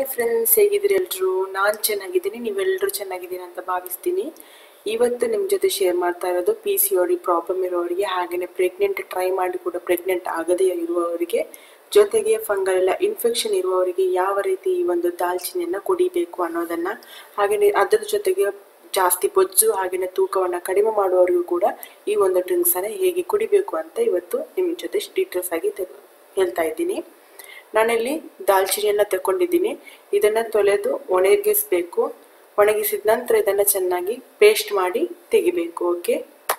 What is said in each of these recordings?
Friends, ಹೇಗಿದ್ದೀರಿ ಎಲ್ಲರೂ? ನಾನು ಚೆನ್ನಾಗಿದ್ದೀನಿ, ನೀವೆಲ್ಲರೂ ಚೆನ್ನಾಗಿದ್ದೀರಿ ಅಂತ ಭಾವಿಸ್ತೀನಿ. ಇವತ್ತು ನಿಮ್ಮ ಜೊತೆ ಶೇರ್ ಮಾಡ್ತಾ ಇರೋದು PCOD ಪ್ರಾಬ್ಲಮ್ ಇರೋರಿಗೆ, ಹಾಗೆಯೇ ಪ್ರೆಗ್ನೆಂಟ್ ಟ್ರೈ ಮಾಡಿ ಕೂಡ ಪ್ರೆಗ್ನೆಂಟ್ ಆಗದೇ ಇರುವವರಿಗೆ, ಜೊತೆಗೆ ಫಂಗಲ್ ಇನ್ಫೆಕ್ಷನ್ ಇರುವವರಿಗೆ ಯಾವ ರೀತಿ ಈ ಒಂದು ದಾಲ್ಚಿನ್ನಿಯನ್ನು ಕುಡಿಬೇಕು ಅನ್ನೋದನ್ನು, ಹಾಗೆಯೇ ಅದರ ಜೊತೆಗೆ ಜಾಸ್ತಿ ಬೊಜ್ಜು ಹಾಗೆಯೇ ತೂಕವನ್ನು ಕಡಿಮೆ ಮಾಡುವವರಿಗೂ ಕೂಡ ಈ ಒಂದು ಡ್ರಿಂಕ್ಸನ್ನು ಹೇಗೆ ಕುಡಿಬೇಕು ಅಂತ ಇವತ್ತು ನಿಮ್ಮ ಜೊತೆ ಡೀಟೇಲ್ಸ್ ಆಗಿ ಹೇಳ್ತಾ ಇದ್ದೀನಿ. ನಾನಿಲ್ಲಿ ದಾಲ್ಚಿನ್ನಿಯನ್ನು ತಗೊಂಡಿದ್ದೀನಿ. ಇದನ್ನು ತೊಳೆದು ಒಣಗಿಸಬೇಕು. ಒಣಗಿಸಿದ ನಂತರ ಇದನ್ನು ಚೆನ್ನಾಗಿ ಪೇಸ್ಟ್ ಮಾಡಿ ತೆಗಿಬೇಕು. ಓಕೆ,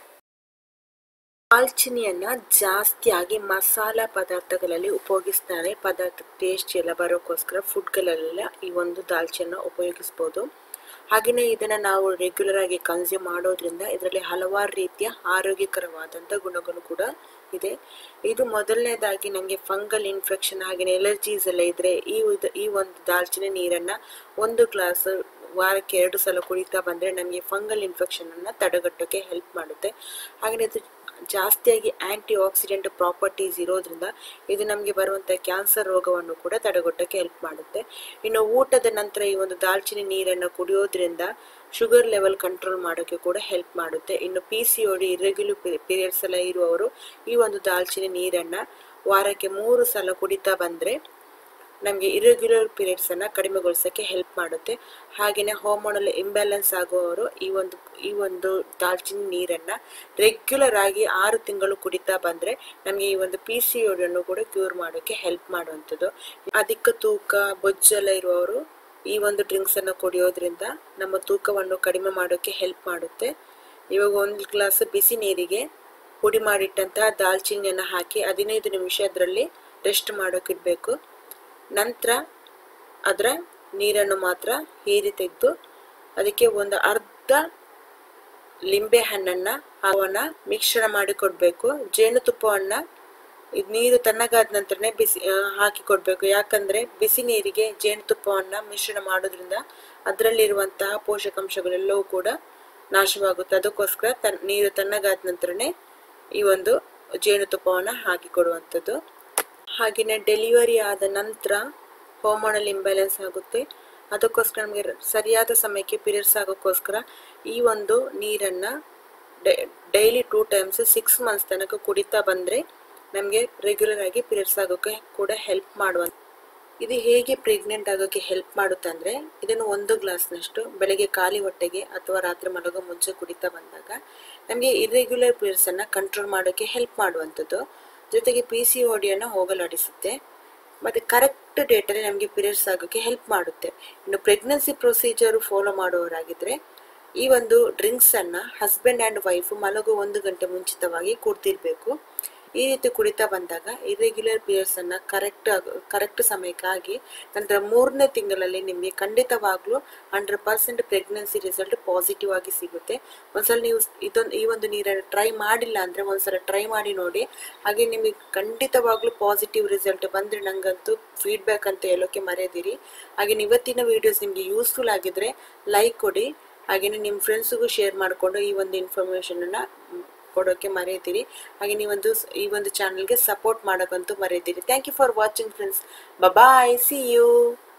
ದಾಲ್ಚಿನ್ನಿಯನ್ನು ಜಾಸ್ತಿಯಾಗಿ ಮಸಾಲಾ ಪದಾರ್ಥಗಳಲ್ಲಿ ಉಪಯೋಗಿಸ್ತಾರೆ. ಪದಾರ್ಥ ಟೇಸ್ಟ್ ಎಲ್ಲ ಬರೋಕ್ಕೋಸ್ಕರ ಫುಡ್ಗಳಲ್ಲೆಲ್ಲ ಈ ಒಂದು ದಾಲ್ಚಿನ್ನ ಉಪಯೋಗಿಸ್ಬೋದು. ಹಾಗೆಯೇ ಇದನ್ನು ನಾವು ರೆಗ್ಯುಲರ್ ಆಗಿ ಕನ್ಸ್ಯೂಮ್ ಮಾಡೋದ್ರಿಂದ ಇದರಲ್ಲಿ ಹಲವಾರು ರೀತಿಯ ಆರೋಗ್ಯಕರವಾದಂಥ ಗುಣಗಳು ಕೂಡ ಇದೆ. ಇದು ಮೊದಲನೇದಾಗಿ ನಮಗೆ ಫಂಗಲ್ ಇನ್ಫೆಕ್ಷನ್ ಹಾಗೆಯೇ ಎಲರ್ಜೀಸ್ ಎಲ್ಲ ಇದ್ದರೆ ಈ ಒಂದು ದಾಲ್ಚಿನ್ನಿ ನೀರನ್ನು 1 ಗ್ಲಾಸ್ ವಾರಕ್ಕೆ 2 ಸಲ ಕುಡಿತಾ ಬಂದರೆ ನಮಗೆ ಫಂಗಲ್ ಇನ್ಫೆಕ್ಷನನ್ನು ತಡೆಗಟ್ಟೋಕ್ಕೆ ಹೆಲ್ಪ್ ಮಾಡುತ್ತೆ. ಹಾಗೆಯೇ ಇದು ಜಾಸ್ತಿಯಾಗಿ ಆ್ಯಂಟಿ ಆಕ್ಸಿಡೆಂಟ್ ಪ್ರಾಪರ್ಟೀಸ್ ಇರೋದ್ರಿಂದ ಇದು ನಮಗೆ ಬರುವಂಥ ಕ್ಯಾನ್ಸರ್ ರೋಗವನ್ನು ಕೂಡ ತಡೆಗಟ್ಟೋಕ್ಕೆ ಹೆಲ್ಪ್ ಮಾಡುತ್ತೆ. ಇನ್ನು ಊಟದ ನಂತರ ಈ ಒಂದು ದಾಲ್ಚಿನ್ನಿ ನೀರನ್ನು ಕುಡಿಯೋದ್ರಿಂದ ಶುಗರ್ ಲೆವೆಲ್ ಕಂಟ್ರೋಲ್ ಮಾಡೋಕ್ಕೆ ಕೂಡ ಹೆಲ್ಪ್ ಮಾಡುತ್ತೆ. ಇನ್ನು PCOD ಇರ್ರೆಗ್ಯುಲರ್ ಪೀರಿಯಡ್ಸ್ ಎಲ್ಲ ಇರುವವರು ಈ ಒಂದು ದಾಲ್ಚಿನ್ನಿ ನೀರನ್ನು ವಾರಕ್ಕೆ 3 ಸಲ ಕುಡಿತಾ ಬಂದರೆ ನಮಗೆ ಇರ್ರೆಗ್ಯುಲರ್ ಪೀರಿಯಡ್ಸನ್ನು ಕಡಿಮೆಗೊಳಿಸೋಕ್ಕೆ ಹೆಲ್ಪ್ ಮಾಡುತ್ತೆ. ಹಾಗೆಯೇ ಹಾರ್ಮೋನಲ್ ಇಂಬ್ಯಾಲೆನ್ಸ್ ಆಗುವವರು ಈ ಒಂದು ದಾಲ್ಚಿನ್ನಿ ನೀರನ್ನು ರೆಗ್ಯುಲರ್ ಆಗಿ 6 ತಿಂಗಳು ಕುಡಿತಾ ಬಂದರೆ ನಮಗೆ ಈ ಒಂದು PCODಯನ್ನು ಕೂಡ ಕ್ಯೂರ್ ಮಾಡೋಕ್ಕೆ ಹೆಲ್ಪ್ ಮಾಡುವಂಥದ್ದು. ಅಧಿಕ ತೂಕ ಬೊಜ್ಜೆಲ್ಲ ಇರುವವರು ಈ ಒಂದು ಡ್ರಿಂಕ್ಸನ್ನು ಕುಡಿಯೋದ್ರಿಂದ ನಮ್ಮ ತೂಕವನ್ನು ಕಡಿಮೆ ಮಾಡೋಕ್ಕೆ ಹೆಲ್ಪ್ ಮಾಡುತ್ತೆ. ಇವಾಗ 1 ಗ್ಲಾಸ್ ಬಿಸಿ ನೀರಿಗೆ ಪುಡಿ ಮಾಡಿಟ್ಟಂತಹ ದಾಲ್ಚಿನ್ನಿಯನ್ನು ಹಾಕಿ 15 ನಿಮಿಷ ಅದರಲ್ಲಿ ರೆಸ್ಟ್ ಮಾಡೋಕ್ಕಿಡಬೇಕು. ನಂತರ ಅದರ ನೀರನ್ನು ಮಾತ್ರ ಹೀರಿ ತೆಗೆದು ಅದಕ್ಕೆ ಒಂದು ಅರ್ಧ ಲಿಂಬೆ ಹಣ್ಣನ್ನು ಅವನ್ನ ಮಿಶ್ರಣ ಮಾಡಿ ಕೊಡಬೇಕು. ಜೇನುತುಪ್ಪವನ್ನು ನೀರು ತಣ್ಣಗಾದ ನಂತರನೇ ಹಾಕಿ ಕೊಡಬೇಕು. ಯಾಕಂದರೆ ಬಿಸಿ ನೀರಿಗೆ ಜೇನುತುಪ್ಪವನ್ನು ಮಿಶ್ರಣ ಮಾಡೋದ್ರಿಂದ ಅದರಲ್ಲಿರುವಂತಹ ಪೋಷಕಾಂಶಗಳೆಲ್ಲವೂ ಕೂಡ ನಾಶವಾಗುತ್ತೆ. ಅದಕ್ಕೋಸ್ಕರ ನೀರು ತಣ್ಣಗಾದ ನಂತರನೇ ಈ ಒಂದು ಜೇನುತುಪ್ಪವನ್ನು ಹಾಕಿ ಕೊಡುವಂಥದ್ದು. ಹಾಗೆಯೇ ಡೆಲಿವರಿ ಆದ ನಂತರ ಹಾರ್ಮೋನಲ್ ಇಂಬ್ಯಾಲೆನ್ಸ್ ಆಗುತ್ತೆ. ಅದಕ್ಕೋಸ್ಕರ ನಮಗೆ ಸರಿಯಾದ ಸಮಯಕ್ಕೆ ಪೀರಿಯಡ್ಸ್ ಆಗೋಕ್ಕೋಸ್ಕರ ಈ ಒಂದು ನೀರನ್ನು ಡೈಲಿ 2 ಟೈಮ್ಸ್ 6 ಮಂತ್ಸ್ ತನಕ ಕುಡಿತಾ ಬಂದರೆ ನಮಗೆ ರೆಗ್ಯುಲರ್ ಆಗಿ ಪೀರಿಯಡ್ಸ್ ಆಗೋಕ್ಕೆ ಕೂಡ ಹೆಲ್ಪ್ ಮಾಡುವಂಥ. ಇದು ಹೇಗೆ ಪ್ರೆಗ್ನೆಂಟ್ ಆಗೋಕ್ಕೆ ಹೆಲ್ಪ್ ಮಾಡುತ್ತೆ ಅಂದರೆ, ಇದನ್ನು 1 ಗ್ಲಾಸ್ನಷ್ಟು ಬೆಳಗ್ಗೆ ಖಾಲಿ ಹೊಟ್ಟೆಗೆ ಅಥವಾ ರಾತ್ರಿ ಮಲಗೋ ಮುಂಚೆ ಕುಡಿತಾ ಬಂದಾಗ ನಮಗೆ ಇರ್ರೆಗ್ಯುಲರ್ ಪೀರಿಯಡ್ಸನ್ನು ಕಂಟ್ರೋಲ್ ಮಾಡೋಕ್ಕೆ ಹೆಲ್ಪ್ ಮಾಡುವಂಥದ್ದು. ಜೊತೆಗೆ PCODಯನ್ನು ಹೋಗಲಾಡಿಸುತ್ತೆ ಮತ್ತು ಕರೆಕ್ಟ್ ಡೇಟಲ್ಲಿ ನಮಗೆ ಪೀರಿಯಡ್ಸ್ ಆಗೋಕ್ಕೆ ಹೆಲ್ಪ್ ಮಾಡುತ್ತೆ. ಇನ್ನು ಪ್ರೆಗ್ನೆನ್ಸಿ ಪ್ರೊಸೀಜರು ಫಾಲೋ ಮಾಡೋರಾಗಿದ್ದರೆ ಈ ಒಂದು ಡ್ರಿಂಕ್ಸನ್ನು ಹಸ್ಬೆಂಡ್ ಆ್ಯಂಡ್ ವೈಫು ಮಲಗೋ 1 ಗಂಟೆ ಮುಂಚಿತವಾಗಿ ಕುಡ್ತಿರ್ಬೇಕು. ಈ ರೀತಿ ಕುಡಿತಾ ಬಂದಾಗ ಇರ್ರೆಗ್ಯುಲರ್ ಪೀರಿಯಡ್ಸನ್ನು ಕರೆಕ್ಟ್ ಸಮಯಕ್ಕಾಗಿ ನಂತರ 3ನೇ ತಿಂಗಳಲ್ಲಿ ನಿಮಗೆ ಖಂಡಿತವಾಗ್ಲೂ 100% ಪ್ರೆಗ್ನೆನ್ಸಿ ರಿಸಲ್ಟ್ ಪಾಸಿಟಿವ್ ಆಗಿ ಸಿಗುತ್ತೆ. ಒಂದ್ಸಲ ನೀವು ಈ ಒಂದು ನೀರನ್ನು ಟ್ರೈ ಮಾಡಿಲ್ಲ ಅಂದರೆ ಒಂದ್ಸಲ ಟ್ರೈ ಮಾಡಿ ನೋಡಿ. ಹಾಗೆ ನಿಮಗೆ ಖಂಡಿತವಾಗ್ಲೂ ಪಾಸಿಟಿವ್ ರಿಸಲ್ಟ್ ಬಂದರೆ ನನಗಂತೂ ಫೀಡ್ಬ್ಯಾಕ್ ಅಂತ ಹೇಳೋಕ್ಕೆ ಮರೆಯದಿರಿ. ಹಾಗೆ ಇವತ್ತಿನ ವಿಡಿಯೋಸ್ ನಿಮಗೆ ಯೂಸ್ಫುಲ್ ಆಗಿದ್ರೆ ಲೈಕ್ ಕೊಡಿ. ಹಾಗೆಯೇ ನಿಮ್ಮ ಫ್ರೆಂಡ್ಸಿಗೂ ಶೇರ್ ಮಾಡಿಕೊಂಡು ಈ ಒಂದು ಇನ್ಫಾರ್ಮೇಷನನ್ನು ಕೊಡೋಕ್ಕೆ ಮರೆಯದಿರಿ. ಹಾಗೆ ಈ ಒಂದು ಚಾನಲ್ಗೆ ಸಪೋರ್ಟ್ ಮಾಡೋಕ್ಕಂತೂ ಮರೆಯದಿರಿ. Thank you for watching friends. Bye, see you.